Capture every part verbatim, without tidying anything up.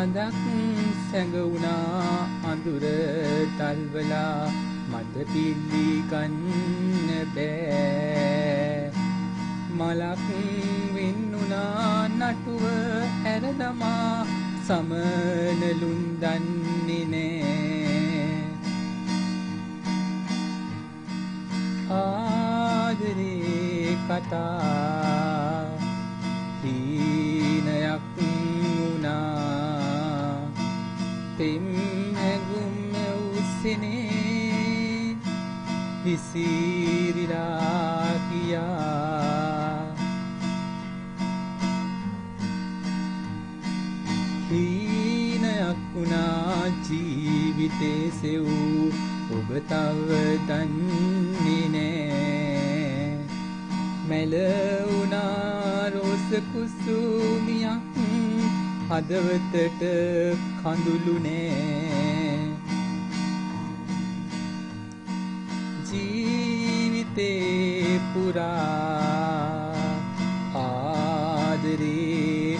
සඳක් සැඟවුණා අඳුර තල්වලා මට පිල්ලි ගන්න බෑ මලක් වෙන්නුනා නටුව ඇරදමා සමනලුන් දන්නේ නෑ ආදරේ කතා හීනයක් වුණා පෙම් හැඟුම් උස්සනේ විසිරිලා ගියා හීනයක් වුණා ජීවිතේ සෙව් ඔබ තව දන්නේ නෑ මැලවුණා රෝස කුසුමියක් හදවතට කඳුළු නෑ ජීවිතේ පුරා ආදරේ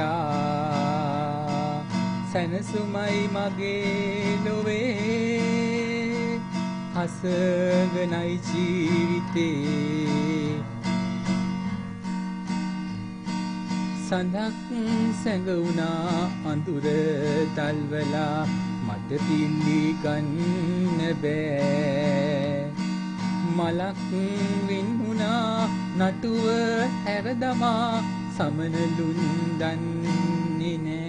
ඔයා සැනසුමයි මගේ ලොවේ හසගනයි ජීවිතේ සඳක් සැඟවුණා අඳුර තල්වලා මට පිල්ලි ගන්න බෑ මලක් වෙන්නුනා නටුව හැරදමා සමනලුන් දන්නේ නෑ